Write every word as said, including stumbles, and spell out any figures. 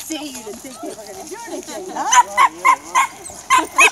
say you didn't think they were going to do anything, huh?